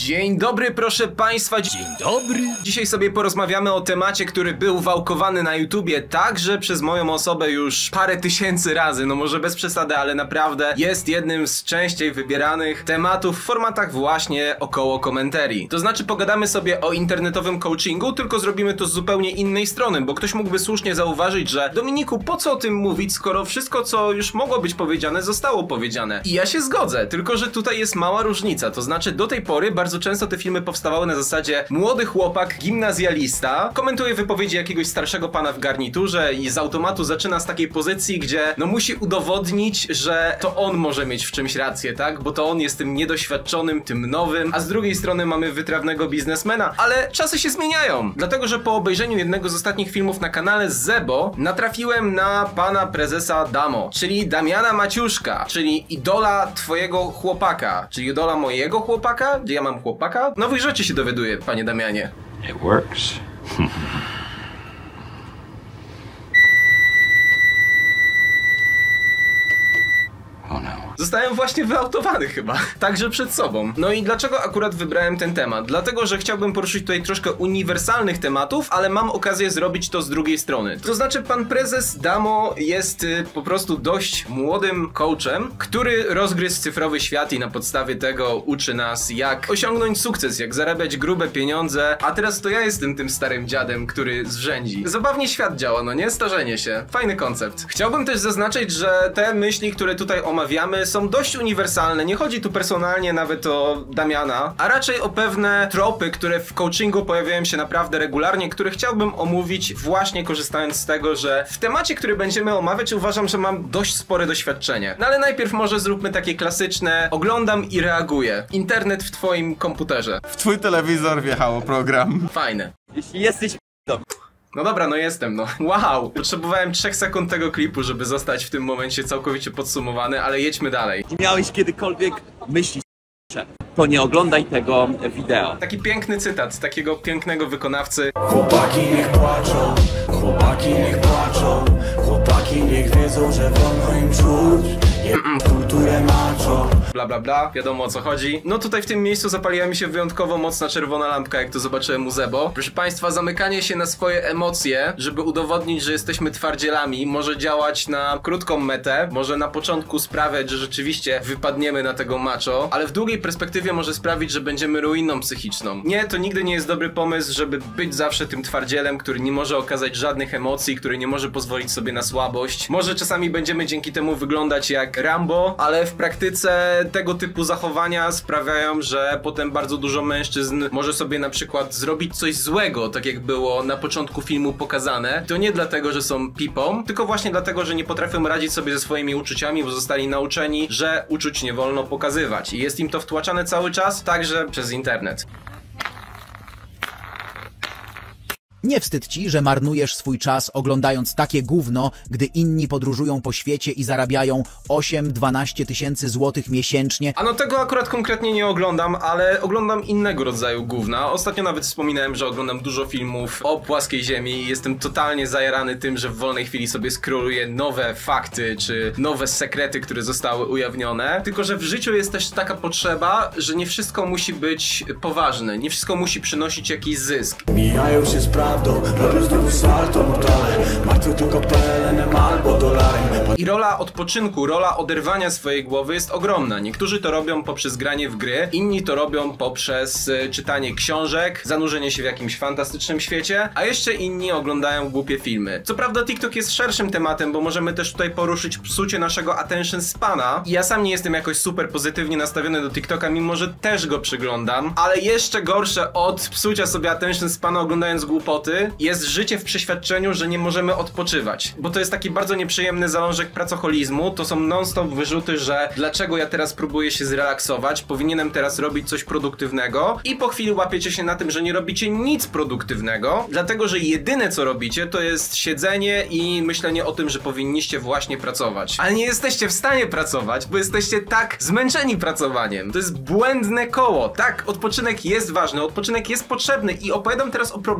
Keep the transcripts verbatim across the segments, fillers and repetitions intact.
Dzień dobry, proszę państwa. Dzień dobry. Dzisiaj sobie porozmawiamy o temacie, który był wałkowany na YouTubie także przez moją osobę już parę tysięcy razy. No może bez przesady, ale naprawdę jest jednym z częściej wybieranych tematów w formatach właśnie około komentarii. To znaczy pogadamy sobie o internetowym coachingu, tylko zrobimy to z zupełnie innej strony, bo ktoś mógłby słusznie zauważyć, że Dominiku, po co o tym mówić, skoro wszystko, co już mogło być powiedziane, zostało powiedziane. I ja się zgodzę, tylko że tutaj jest mała różnica. To znaczy do tej pory bardzo często te filmy powstawały na zasadzie młody chłopak, gimnazjalista, komentuje wypowiedzi jakiegoś starszego pana w garniturze i z automatu zaczyna z takiej pozycji, gdzie no musi udowodnić, że to on może mieć w czymś rację, tak? Bo to on jest tym niedoświadczonym, tym nowym, a z drugiej strony mamy wytrawnego biznesmena. Ale czasy się zmieniają, dlatego że po obejrzeniu jednego z ostatnich filmów na kanale Zebo natrafiłem na pana prezesa Damo, czyli Damiana Maciuszka, czyli idola twojego chłopaka, czyli idola mojego chłopaka, gdzie ja mam chłopaka? Nowych rzeczy się dowiaduję, panie Damianie. It works. Oh no. Zostałem właśnie wyautowany chyba, także przed sobą. No i dlaczego akurat wybrałem ten temat? Dlatego, że chciałbym poruszyć tutaj troszkę uniwersalnych tematów, ale mam okazję zrobić to z drugiej strony. To znaczy pan prezes Damo jest y, po prostu dość młodym coachem, który rozgryzł cyfrowy świat i na podstawie tego uczy nas, jak osiągnąć sukces, jak zarabiać grube pieniądze, a teraz to ja jestem tym starym dziadem, który zrzędzi. Zabawnie świat działa, no nie? Starzenie się. Fajny koncept. Chciałbym też zaznaczyć, że te myśli, które tutaj omawiamy, są dość uniwersalne. Nie chodzi tu personalnie nawet o Damiana, a raczej o pewne tropy, które w coachingu pojawiają się naprawdę regularnie, które chciałbym omówić właśnie korzystając z tego, że w temacie, który będziemy omawiać, uważam, że mam dość spore doświadczenie. No ale najpierw może zróbmy takie klasyczne oglądam i reaguję. Internet w twoim komputerze. W twój telewizor wjechało program. Fajne. Jeśli jesteś p***ą. No dobra, no jestem, no. Wow! Potrzebowałem trzech sekund tego klipu, żeby zostać w tym momencie całkowicie podsumowany, ale jedźmy dalej. Jeśli miałeś kiedykolwiek myśli s***cze, to nie oglądaj tego wideo. Taki piękny cytat, takiego pięknego wykonawcy. Chłopaki niech płaczą, chłopaki niech płaczą, chłopaki niech wiedzą, że wolno im czuć. Kulturę macho. Bla bla bla, wiadomo o co chodzi. No tutaj w tym miejscu zapaliła mi się wyjątkowo mocna czerwona lampka, jak to zobaczyłem u Zebo. Proszę państwa, zamykanie się na swoje emocje, żeby udowodnić, że jesteśmy twardzielami, może działać na krótką metę, może na początku sprawiać, że rzeczywiście wypadniemy na tego macho, ale w długiej perspektywie może sprawić, że będziemy ruiną psychiczną. Nie, to nigdy nie jest dobry pomysł, żeby być zawsze tym twardzielem, który nie może okazać żadnych emocji, który nie może pozwolić sobie na słabość. Może czasami będziemy dzięki temu wyglądać jak Rambo, ale w praktyce tego typu zachowania sprawiają, że potem bardzo dużo mężczyzn może sobie na przykład zrobić coś złego, tak jak było na początku filmu pokazane. To nie dlatego, że są pipą, tylko właśnie dlatego, że nie potrafią radzić sobie ze swoimi uczuciami, bo zostali nauczeni, że uczuć nie wolno pokazywać. I jest im to wtłaczane cały czas, także przez internet. Nie wstyd ci, że marnujesz swój czas oglądając takie gówno, gdy inni podróżują po świecie i zarabiają osiem dwanaście tysięcy złotych miesięcznie? A no tego akurat konkretnie nie oglądam, ale oglądam innego rodzaju gówna. Ostatnio nawet wspominałem, że oglądam dużo filmów o płaskiej ziemi i jestem totalnie zajarany tym, że w wolnej chwili sobie scrolluję nowe fakty, czy nowe sekrety, które zostały ujawnione. Tylko że w życiu jest też taka potrzeba, że nie wszystko musi być poważne, nie wszystko musi przynosić jakiś zysk. Mijają się sprawy. Robię znowu salto mortale, martwy tylko P L N-em albo dolarem. I rola odpoczynku, rola oderwania swojej głowy jest ogromna. Niektórzy to robią poprzez granie w gry, inni to robią poprzez y, czytanie książek, zanurzenie się w jakimś fantastycznym świecie, a jeszcze inni oglądają głupie filmy. Co prawda TikTok jest szerszym tematem, bo możemy też tutaj poruszyć psucie naszego attention spana. I ja sam nie jestem jakoś super pozytywnie nastawiony do TikToka, mimo że też go przyglądam, ale jeszcze gorsze od psucia sobie attention spana oglądając głupoty jest życie w przeświadczeniu, że nie możemy odpoczywać. Bo to jest taki bardzo nieprzyjemny zalążek pracoholizmu, to są non-stop wyrzuty, że dlaczego ja teraz próbuję się zrelaksować, powinienem teraz robić coś produktywnego i po chwili łapiecie się na tym, że nie robicie nic produktywnego, dlatego że jedyne co robicie to jest siedzenie i myślenie o tym, że powinniście właśnie pracować. Ale nie jesteście w stanie pracować, bo jesteście tak zmęczeni pracowaniem. To jest błędne koło. Tak, odpoczynek jest ważny, odpoczynek jest potrzebny i opowiadam teraz o problemie, z którym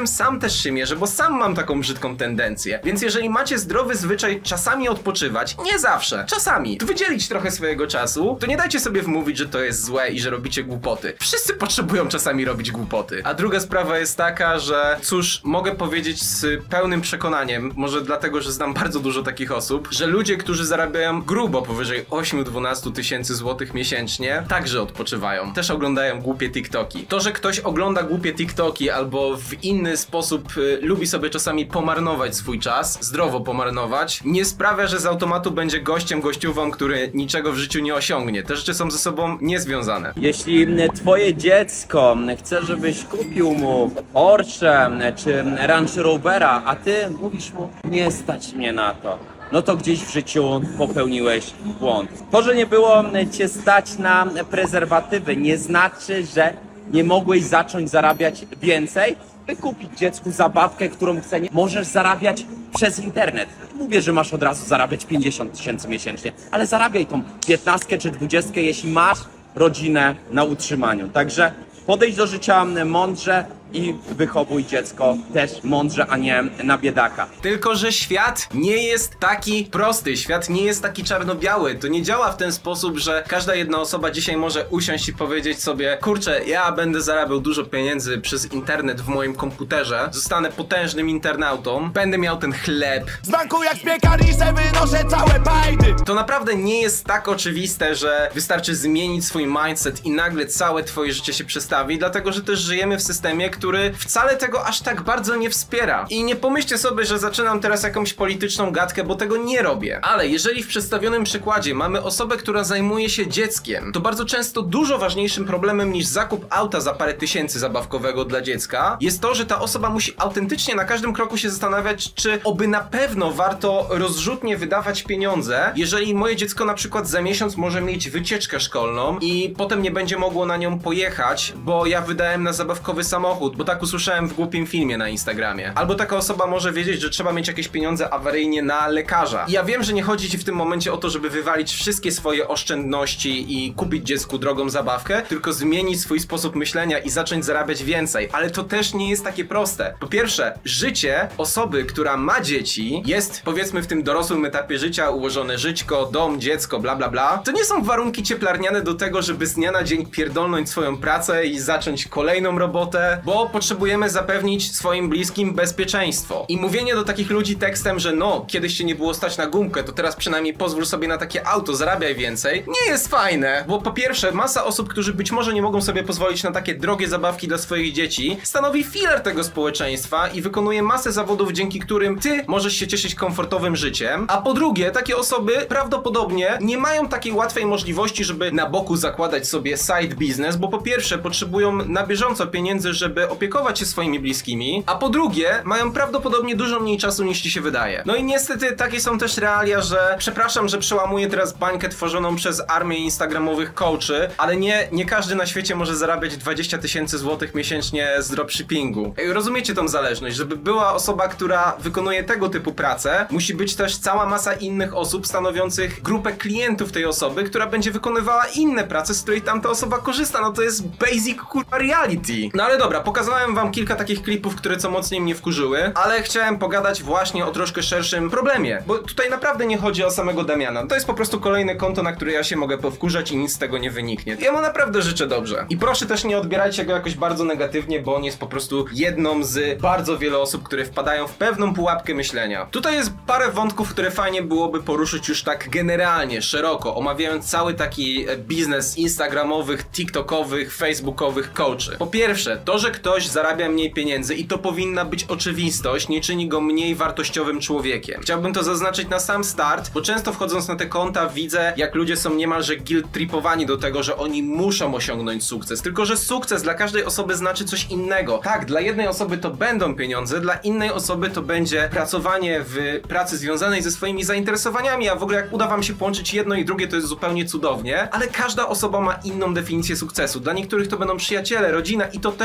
tym sam też się mierzę, bo sam mam taką brzydką tendencję. Więc jeżeli macie zdrowy zwyczaj czasami odpoczywać, nie zawsze, czasami, to wydzielić trochę swojego czasu, to nie dajcie sobie wmówić, że to jest złe i że robicie głupoty. Wszyscy potrzebują czasami robić głupoty. A druga sprawa jest taka, że cóż, mogę powiedzieć z pełnym przekonaniem, może dlatego, że znam bardzo dużo takich osób, że ludzie, którzy zarabiają grubo powyżej osiem do dwunastu tysięcy złotych miesięcznie, także odpoczywają. Też oglądają głupie TikToki. To, że ktoś ogląda głupie TikToki albo w inny sposób y, lubi sobie czasami pomarnować swój czas, zdrowo pomarnować, nie sprawia, że z automatu będzie gościem, gościówą, który niczego w życiu nie osiągnie. Te rzeczy są ze sobą niezwiązane. Jeśli twoje dziecko chce, żebyś kupił mu Porsche czy Range Rovera, a ty mówisz mu, nie stać mnie na to, no to gdzieś w życiu popełniłeś błąd. To, że nie było cię stać na prezerwatywy, nie znaczy, że nie mogłeś zacząć zarabiać więcej, by kupić dziecku zabawkę, którą chce. Nie możesz zarabiać przez internet. Mówię, że masz od razu zarabiać pięćdziesiąt tysięcy miesięcznie, ale zarabiaj tą piętnastkę czy dwudziestkę, jeśli masz rodzinę na utrzymaniu. Także podejdź do życia mądrze i wychowuj dziecko też mądrze, a nie na biedaka. Tylko że świat nie jest taki prosty, świat nie jest taki czarno-biały. To nie działa w ten sposób, że każda jedna osoba dzisiaj może usiąść i powiedzieć sobie, kurczę, ja będę zarabiał dużo pieniędzy przez internet w moim komputerze, zostanę potężnym internautą, będę miał ten chleb. Z banku jak z piekarnicy wynoszę całe bajdy. To naprawdę nie jest tak oczywiste, że wystarczy zmienić swój mindset i nagle całe twoje życie się przestawi, dlatego że też żyjemy w systemie, który wcale tego aż tak bardzo nie wspiera. I nie pomyślcie sobie, że zaczynam teraz jakąś polityczną gadkę, bo tego nie robię. Ale jeżeli w przedstawionym przykładzie mamy osobę, która zajmuje się dzieckiem, to bardzo często dużo ważniejszym problemem niż zakup auta za parę tysięcy zabawkowego dla dziecka jest to, że ta osoba musi autentycznie na każdym kroku się zastanawiać, czy oby na pewno warto rozrzutnie wydawać pieniądze, jeżeli moje dziecko na przykład za miesiąc może mieć wycieczkę szkolną i potem nie będzie mogło na nią pojechać, bo ja wydałem na zabawkowy samochód, bo tak usłyszałem w głupim filmie na Instagramie. Albo taka osoba może wiedzieć, że trzeba mieć jakieś pieniądze awaryjnie na lekarza. I ja wiem, że nie chodzi ci w tym momencie o to, żeby wywalić wszystkie swoje oszczędności i kupić dziecku drogą zabawkę, tylko zmienić swój sposób myślenia i zacząć zarabiać więcej. Ale to też nie jest takie proste. Po pierwsze, życie osoby, która ma dzieci, jest powiedzmy w tym dorosłym etapie życia ułożone żyćko, dom, dziecko, bla bla bla. To nie są warunki cieplarniane do tego, żeby z dnia na dzień pierdolnąć swoją pracę i zacząć kolejną robotę, bo potrzebujemy zapewnić swoim bliskim bezpieczeństwo. I mówienie do takich ludzi tekstem, że no, kiedyś się nie było stać na gumkę, to teraz przynajmniej pozwól sobie na takie auto, zarabiaj więcej, nie jest fajne, bo po pierwsze, masa osób, którzy być może nie mogą sobie pozwolić na takie drogie zabawki dla swoich dzieci, stanowi filar tego społeczeństwa i wykonuje masę zawodów, dzięki którym ty możesz się cieszyć komfortowym życiem, a po drugie, takie osoby prawdopodobnie nie mają takiej łatwej możliwości, żeby na boku zakładać sobie side business, bo po pierwsze, potrzebują na bieżąco pieniędzy, żeby opiekować się swoimi bliskimi, a po drugie, mają prawdopodobnie dużo mniej czasu niż ci się wydaje. No i niestety takie są też realia, że przepraszam, że przełamuję teraz bańkę tworzoną przez armię instagramowych coachy, ale nie, nie każdy na świecie może zarabiać dwadzieścia tysięcy złotych miesięcznie z dropshippingu. Rozumiecie tą zależność? Żeby była osoba, która wykonuje tego typu pracę, musi być też cała masa innych osób stanowiących grupę klientów tej osoby, która będzie wykonywała inne prace, z której tamta osoba korzysta. No to jest basic kurwa reality. No ale dobra, pokazałem wam kilka takich klipów, które co mocniej mnie wkurzyły, ale chciałem pogadać właśnie o troszkę szerszym problemie, bo tutaj naprawdę nie chodzi o samego Damiana. To jest po prostu kolejne konto, na które ja się mogę powkurzać i nic z tego nie wyniknie. Ja mu naprawdę życzę dobrze. I proszę też nie odbierajcie go jakoś bardzo negatywnie, bo on jest po prostu jedną z bardzo wielu osób, które wpadają w pewną pułapkę myślenia. Tutaj jest parę wątków, które fajnie byłoby poruszyć już tak generalnie, szeroko, omawiając cały taki biznes instagramowych, tiktokowych, facebookowych coachy. Po pierwsze, to, że ktoś zarabia mniej pieniędzy i to powinna być oczywistość, nie czyni go mniej wartościowym człowiekiem. Chciałbym to zaznaczyć na sam start, bo często wchodząc na te konta widzę, jak ludzie są niemalże guilt-tripowani do tego, że oni muszą osiągnąć sukces. Tylko że sukces dla każdej osoby znaczy coś innego. Tak, dla jednej osoby to będą pieniądze, dla innej osoby to będzie pracowanie w pracy związanej ze swoimi zainteresowaniami, a w ogóle jak uda wam się połączyć jedno i drugie, to jest zupełnie cudownie, ale każda osoba ma inną definicję sukcesu. Dla niektórych to będą przyjaciele, rodzina i to też jest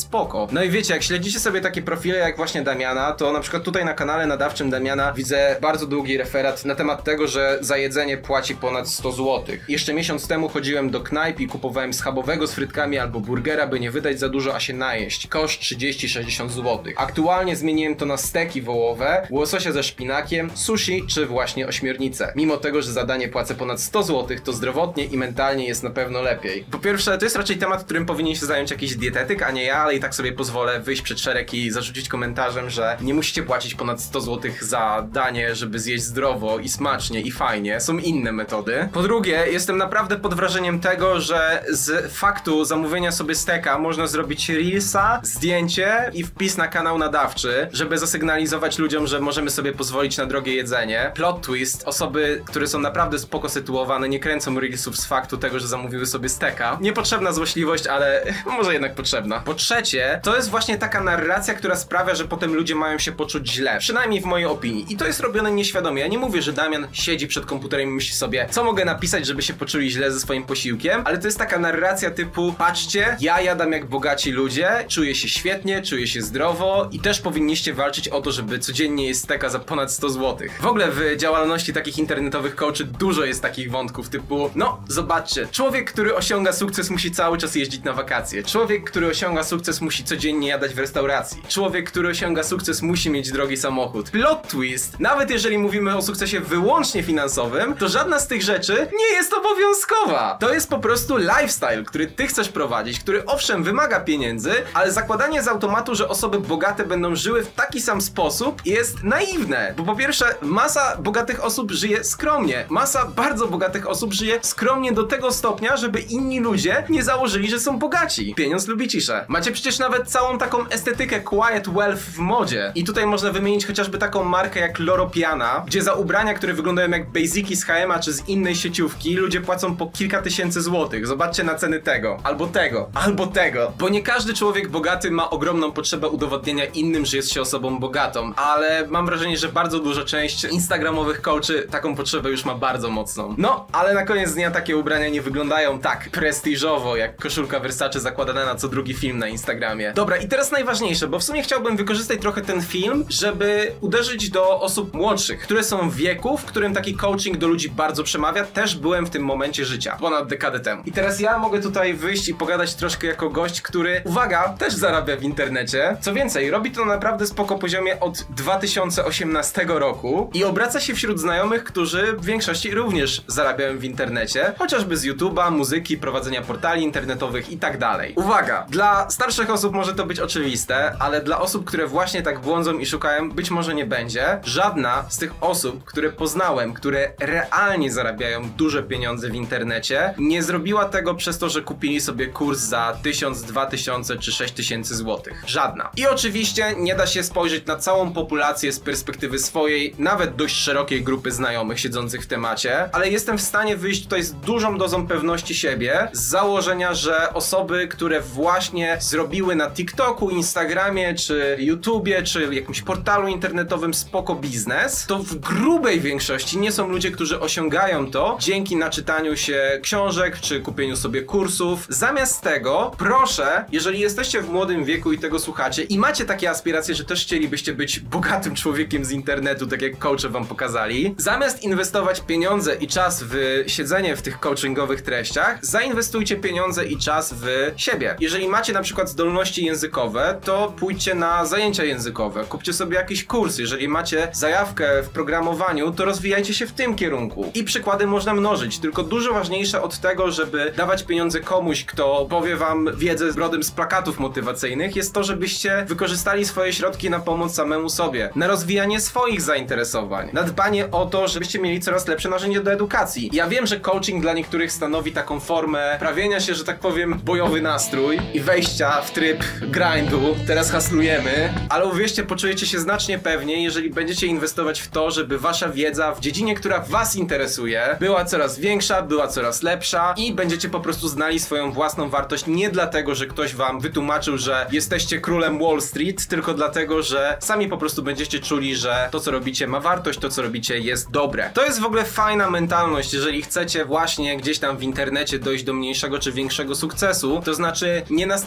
spoko. No i wiecie, jak śledzicie sobie takie profile jak właśnie Damiana, to na przykład tutaj na kanale nadawczym Damiana widzę bardzo długi referat na temat tego, że za jedzenie płaci ponad sto złotych. Jeszcze miesiąc temu chodziłem do knajp i kupowałem schabowego z frytkami albo burgera, by nie wydać za dużo, a się najeść. Koszt trzydzieści sześćdziesiąt złotych. Aktualnie zmieniłem to na steki wołowe, łososia ze szpinakiem, sushi czy właśnie ośmiornicę. Mimo tego, że za danie płacę ponad sto złotych, to zdrowotnie i mentalnie jest na pewno lepiej. Po pierwsze, to jest raczej temat, którym powinien się zająć jakiś dietetyk, a nie ja, ale i tak sobie pozwolę wyjść przed szereg i zarzucić komentarzem, że nie musicie płacić ponad sto złotych za danie, żeby zjeść zdrowo i smacznie i fajnie. Są inne metody. Po drugie, jestem naprawdę pod wrażeniem tego, że z faktu zamówienia sobie steka można zrobić reelsa, zdjęcie i wpis na kanał nadawczy, żeby zasygnalizować ludziom, że możemy sobie pozwolić na drogie jedzenie. Plot twist, osoby, które są naprawdę spoko sytuowane, nie kręcą reelsów z faktu tego, że zamówiły sobie steka. Niepotrzebna złośliwość, ale może jednak potrzebna. Po trzecie, to jest właśnie taka narracja, która sprawia, że potem ludzie mają się poczuć źle. Przynajmniej w mojej opinii. I to jest robione nieświadomie. Ja nie mówię, że Damian siedzi przed komputerem i myśli sobie, co mogę napisać, żeby się poczuli źle ze swoim posiłkiem, ale to jest taka narracja typu, patrzcie, ja jadam jak bogaci ludzie, czuję się świetnie, czuję się zdrowo i też powinniście walczyć o to, żeby codziennie jeść steka za ponad sto złotych. W ogóle w działalności takich internetowych coachy dużo jest takich wątków typu, no zobaczcie, człowiek, który osiąga sukces, musi cały czas jeździć na wakacje. Człowiek, który osiąga sukces, musi codziennie jadać w restauracji. Człowiek, który osiąga sukces, musi mieć drogi samochód. Plot twist, nawet jeżeli mówimy o sukcesie wyłącznie finansowym, to żadna z tych rzeczy nie jest obowiązkowa. To jest po prostu lifestyle, który ty chcesz prowadzić, który owszem wymaga pieniędzy, ale zakładanie z automatu, że osoby bogate będą żyły w taki sam sposób jest naiwne. Bo po pierwsze, masa bogatych osób żyje skromnie. Masa bardzo bogatych osób żyje skromnie do tego stopnia, żeby inni ludzie nie założyli, że są bogaci. Pieniądz lubi ciszę. Macie przecież nawet całą taką estetykę quiet wealth w modzie. I tutaj można wymienić chociażby taką markę jak Loro Piana, gdzie za ubrania, które wyglądają jak basiki z H and M czy z innej sieciówki, ludzie płacą po kilka tysięcy złotych. Zobaczcie na ceny tego, albo tego, albo tego. Bo nie każdy człowiek bogaty ma ogromną potrzebę udowodnienia innym, że jest się osobą bogatą, ale mam wrażenie, że bardzo duża część instagramowych coachy taką potrzebę już ma bardzo mocną. No, ale na koniec dnia takie ubrania nie wyglądają tak prestiżowo, jak koszulka Versace zakładana na co drugi film na Instagramie. Dobra, i teraz najważniejsze, bo w sumie chciałbym wykorzystać trochę ten film, żeby uderzyć do osób młodszych, które są w wieku, w którym taki coaching do ludzi bardzo przemawia. Też byłem w tym momencie życia, ponad dekadę temu. I teraz ja mogę tutaj wyjść i pogadać troszkę jako gość, który, uwaga, też zarabia w internecie. Co więcej, robi to na naprawdę spoko poziomie od dwa tysiące osiemnastego roku i obraca się wśród znajomych, którzy w większości również zarabiają w internecie, chociażby z YouTube'a, muzyki, prowadzenia portali internetowych i tak dalej. Uwaga, dla starszych osób może to być oczywiste, ale dla osób, które właśnie tak błądzą i szukają, być może nie będzie. Żadna z tych osób, które poznałem, które realnie zarabiają duże pieniądze w internecie, nie zrobiła tego przez to, że kupili sobie kurs za tysiąc, dwa tysiące czy sześć tysięcy złotych. Żadna. I oczywiście nie da się spojrzeć na całą populację z perspektywy swojej, nawet dość szerokiej grupy znajomych siedzących w temacie, ale jestem w stanie wyjść tutaj z dużą dozą pewności siebie, z założenia, że osoby, które właśnie zrobiły na TikToku, Instagramie, czy YouTubie, czy jakimś portalu internetowym spoko biznes, to w grubej większości nie są ludzie, którzy osiągają to dzięki naczytaniu się książek, czy kupieniu sobie kursów. Zamiast tego, proszę, jeżeli jesteście w młodym wieku i tego słuchacie i macie takie aspiracje, że też chcielibyście być bogatym człowiekiem z internetu, tak jak coache wam pokazali, zamiast inwestować pieniądze i czas w siedzenie w tych coachingowych treściach, zainwestujcie pieniądze i czas w siebie. Jeżeli macie na przykład zdolności językowe, to pójdźcie na zajęcia językowe, kupcie sobie jakiś kurs. Jeżeli macie zajawkę w programowaniu, to rozwijajcie się w tym kierunku. I przykłady można mnożyć, tylko dużo ważniejsze od tego, żeby dawać pieniądze komuś, kto powie wam wiedzę rodem z plakatów motywacyjnych, jest to, żebyście wykorzystali swoje środki na pomoc samemu sobie, na rozwijanie swoich zainteresowań, na dbanie o to, żebyście mieli coraz lepsze narzędzie do edukacji. Ja wiem, że coaching dla niektórych stanowi taką formę prawienia się, że tak powiem, bojowy nastrój i wejścia w tryb grindu, teraz haslujemy, ale uwierzcie, poczujecie się znacznie pewniej, jeżeli będziecie inwestować w to, żeby wasza wiedza w dziedzinie, która was interesuje, była coraz większa, była coraz lepsza i będziecie po prostu znali swoją własną wartość nie dlatego, że ktoś wam wytłumaczył, że jesteście królem Wall Street, tylko dlatego, że sami po prostu będziecie czuli, że to, co robicie, ma wartość, to, co robicie, jest dobre. To jest w ogóle fajna mentalność, jeżeli chcecie właśnie gdzieś tam w internecie dojść do mniejszego czy większego sukcesu, to znaczy nie nastawianie się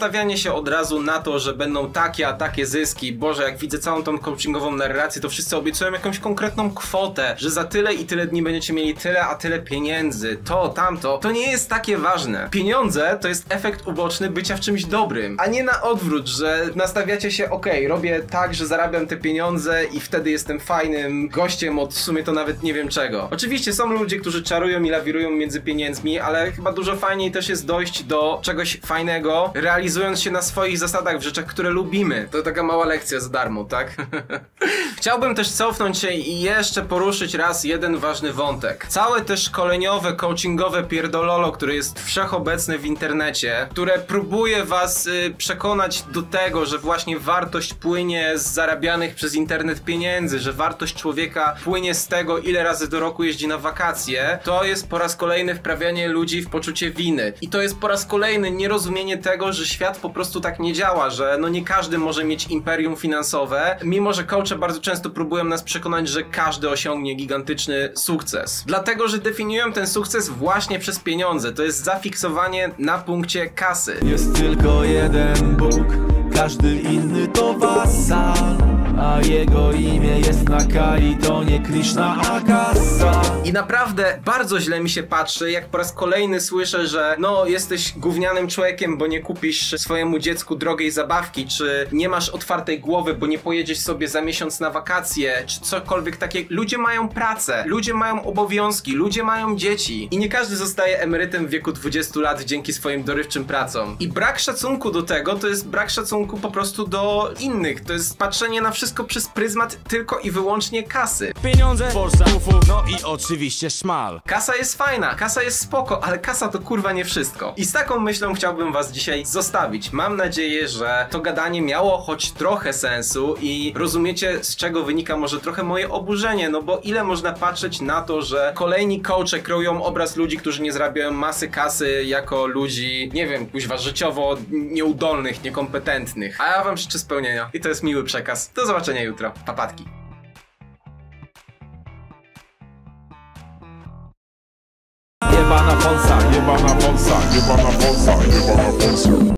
patrzycie od razu na to, że będą takie, a takie zyski. Boże, jak widzę całą tą coachingową narrację, to wszyscy obiecują jakąś konkretną kwotę, że za tyle i tyle dni będziecie mieli tyle, a tyle pieniędzy, to, tamto. To nie jest takie ważne. Pieniądze to jest efekt uboczny bycia w czymś dobrym, a nie na odwrót, że nastawiacie się, okej, okay, robię tak, że zarabiam te pieniądze i wtedy jestem fajnym gościem od w sumie to nawet nie wiem czego. Oczywiście są ludzie, którzy czarują i lawirują między pieniędzmi, ale chyba dużo fajniej też jest dojść do czegoś fajnego, realizując się na swoich zasadach w rzeczach, które lubimy. To taka mała lekcja za darmo, tak? Chciałbym też cofnąć się i jeszcze poruszyć raz jeden ważny wątek. Całe te szkoleniowe, coachingowe pierdololo, które jest wszechobecne w internecie, które próbuje was y, przekonać do tego, że właśnie wartość płynie z zarabianych przez internet pieniędzy, że wartość człowieka płynie z tego, ile razy do roku jeździ na wakacje, to jest po raz kolejny wprawianie ludzi w poczucie winy. I to jest po raz kolejny nierozumienie tego, że świat po prostu tak nie działa, że no nie każdy może mieć imperium finansowe, mimo że coache bardzo często próbują nas przekonać, że każdy osiągnie gigantyczny sukces. Dlatego, że definiują ten sukces właśnie przez pieniądze. To jest zafiksowanie na punkcie kasy. Jest tylko jeden Bóg, każdy inny to wasal, a jego imię jest na Kali, to nie Krishna, a kasa. I naprawdę bardzo źle mi się patrzy, jak po raz kolejny słyszę, że no jesteś gównianym człowiekiem, bo nie kupisz swojemu dziecku drogiej zabawki, czy nie masz otwartej głowy, bo nie pojedziesz sobie za miesiąc na wakacje, czy cokolwiek takiego. Ludzie mają pracę, ludzie mają obowiązki, ludzie mają dzieci i nie każdy zostaje emerytem w wieku dwudziestu lat dzięki swoim dorywczym pracom. I brak szacunku do tego to jest brak szacunku po prostu do innych, to jest patrzenie na wszystko przez pryzmat tylko i wyłącznie kasy. Pieniądze, Forza, ufo, no i oczywiście szmal. Kasa jest fajna, kasa jest spoko, ale kasa to kurwa nie wszystko. I z taką myślą chciałbym was dzisiaj zostawić. Mam nadzieję, że to gadanie miało choć trochę sensu i rozumiecie, z czego wynika może trochę moje oburzenie, no bo ile można patrzeć na to, że kolejni coache kreują obraz ludzi, którzy nie zarabiają masy kasy jako ludzi, nie wiem, kuźwa, życiowo nieudolnych, niekompetentnych. A ja wam życzę spełnienia i to jest miły przekaz. Do zobaczenia jutro. Papatki. Jebana Polsa, Jebana Polsa, jebana Polsa, jebana Polsa.